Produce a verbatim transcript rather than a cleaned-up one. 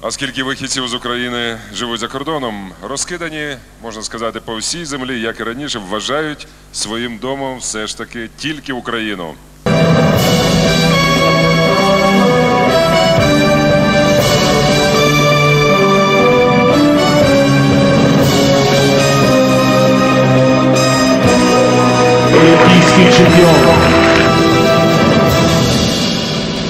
А скільки вихідців з України живуть за кордоном, розкидані, можна сказати, по всій землі, як і раніше, вважають своїм домом все ж таки тільки Україну. Олімпійський чемпіон.